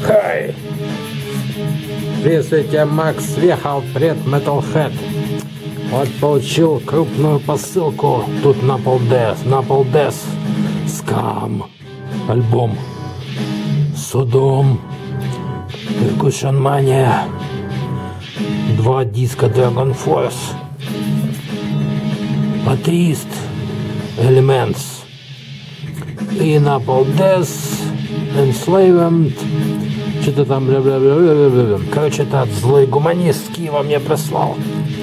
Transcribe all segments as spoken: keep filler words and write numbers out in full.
Хай! Приветствуйте, Макс въехал пред Metalhead. Вот получил крупную посылку. Тут Napalm Death, Napalm Death, Scum, альбом Sodom, Percussion Mania, два диска Dragon Force, Atheist, Elements и Napalm Death, Enslavement. Что-то там, бля-бля-бля-бля-бля. Короче, этот злой гуманист с Киева мне прислал.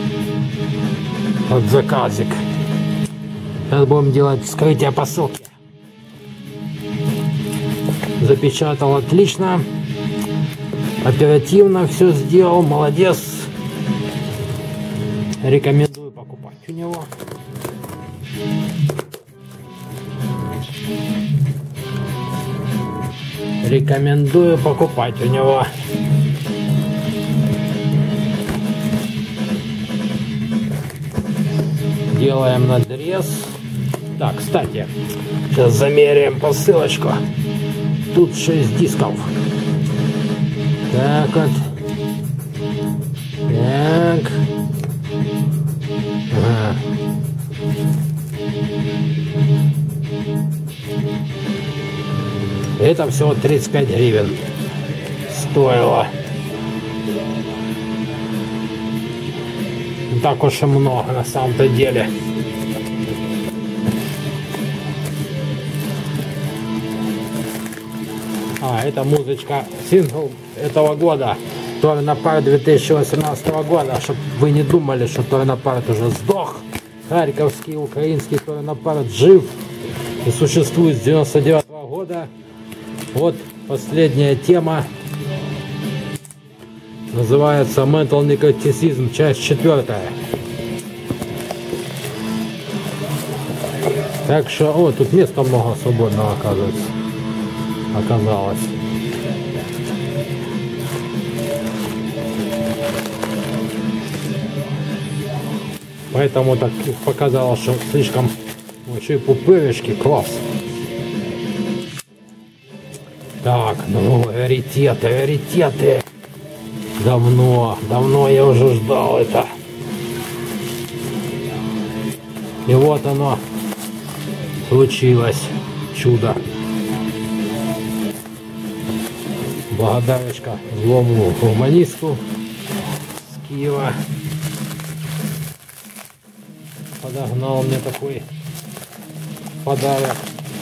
Вот заказик. Сейчас будем делать вскрытие посылки. Запечатал отлично. Оперативно все сделал. Молодец. Рекомендую покупать у него. Рекомендую покупать у него. Делаем надрез. Так, кстати, сейчас замеряем посылочку. Тут шесть дисков. Так вот. Так. Ага. Это всего тридцать пять гривен стоило. Не так уж и много на самом-то деле. А, это музычка, сингл этого года. Torn Apart две тысячи восемнадцатого года. Чтоб вы не думали, что Torn Apart уже сдох. Харьковский, украинский Torn Apart жив и существует с девяносто девятого года. Вот последняя тема. Называется Mental Necroticism, часть четвертая. Так что, о, тут места много свободного, оказывается. Оказалось. Поэтому так показалось, что слишком еще и пупырышки, класс. Так, ну, раритеты, раритеты. Давно, давно я уже ждал это. И вот оно случилось. Чудо. Благодарочка злому гуманисту с Киева. Подогнал мне такой подарок.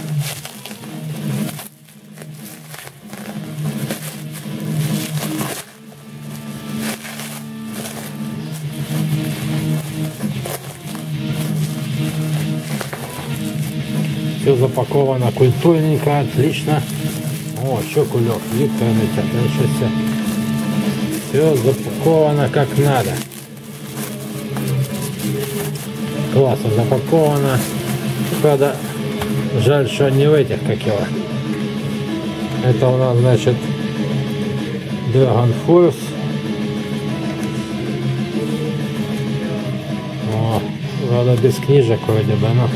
Все запаковано культурненько, отлично. О, еще кулек, Виктор Митя, еще все. Все запаковано как надо. Классно запаковано. Правда, жаль, что не в этих, как его. Это у нас, значит, Dragon Force. О, правда, без книжек вроде бы, но...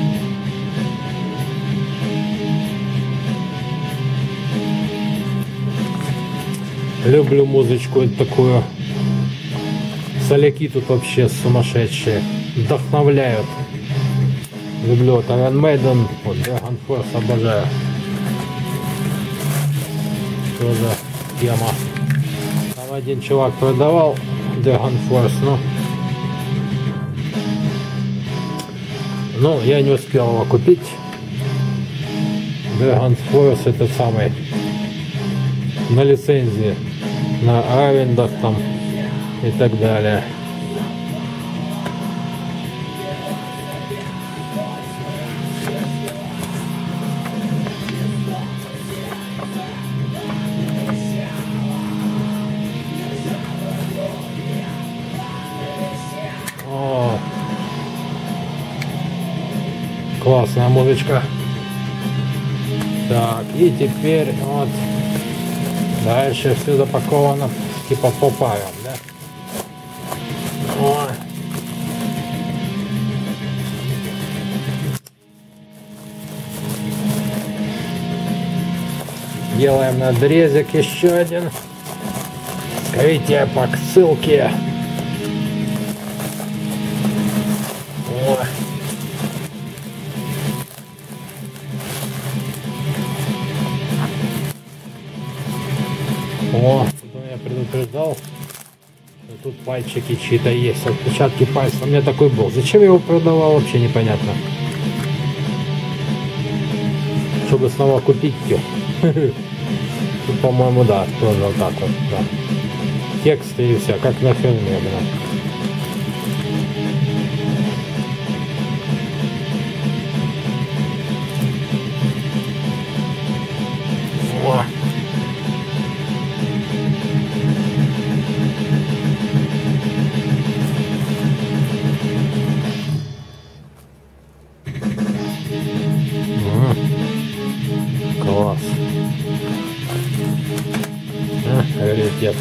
Люблю музычку такую. Соляки тут вообще сумасшедшие. Вдохновляют. Люблю вот Iron Maiden, вот Dragon Force обожаю. Что за тема? Там один чувак продавал Dragon Force, но... Ну, я не успел его купить. Dragon Force этот самый. На лицензии. На арендах там и так далее. О, классная музычка. Так, и теперь вот дальше все запаковано типа по парам, да? Ой. Делаем надрезик еще один. Скорите по ссылке. О. О, тут он меня предупреждал, что тут пальчики чьи-то есть, отпечатки пальцев. У меня такой был. Зачем я его продавал, вообще непонятно. Чтобы снова купить ее. Тут, по-моему, да, тоже вот так вот, да. Тексты и все, как на фильме, блин. О. Класс. А, раритет.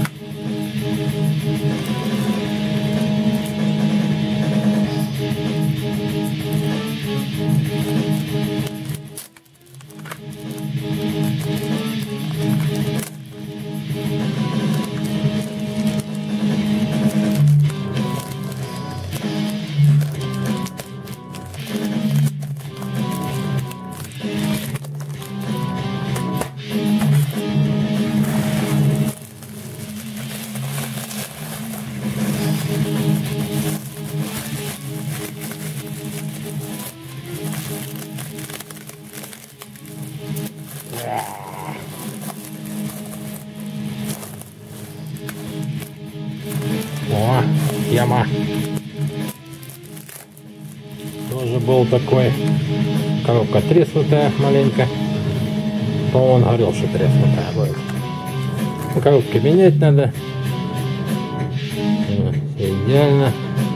О, яма. Тоже был такой. Коробка треснутая маленько. По-моему, он говорил, что треснутая будет. Ну, коробки менять надо. Все идеально.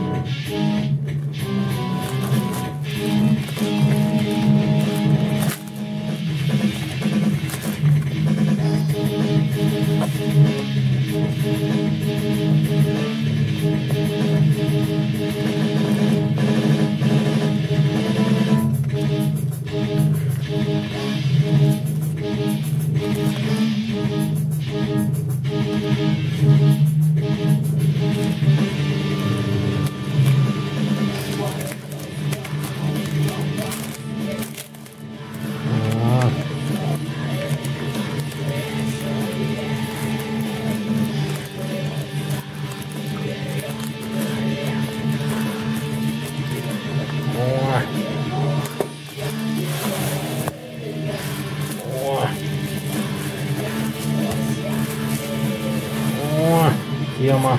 Яма.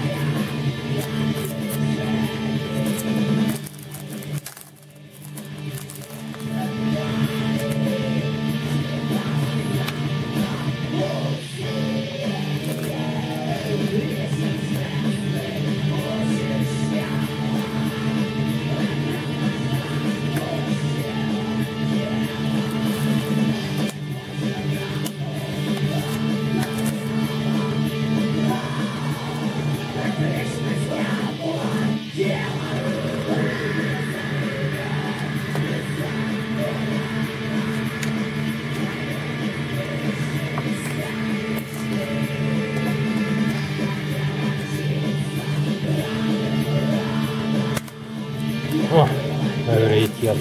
О, раритет.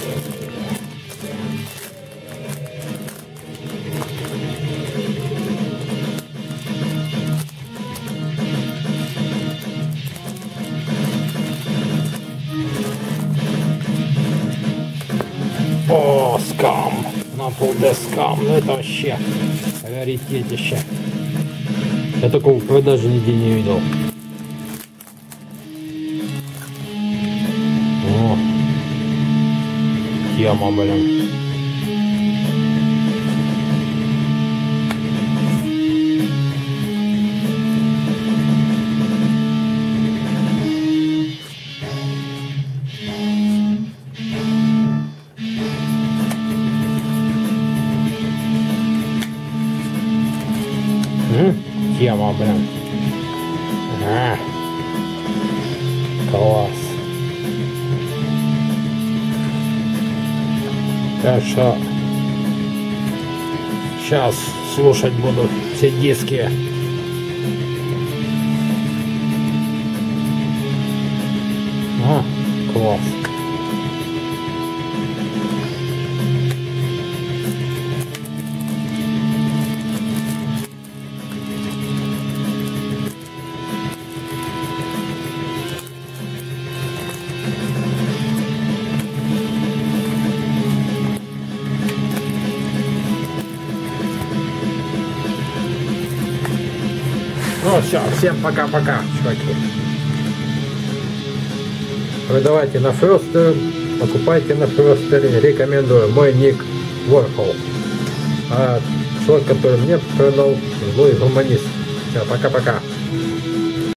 О, скам. На полде скам. Ну это вообще раритетище. Я такого в продаже нигде не видел. О, тема, блин. Тема, блин. А, класс. Так что сейчас слушать буду все диски. А, класс. Ну все, всем пока-пока, чуваки. Продавайте на Фростере, покупайте на Фростере, рекомендую. Мой ник Warhol. А человек, который мне продал, злой гуманист. Все, пока-пока.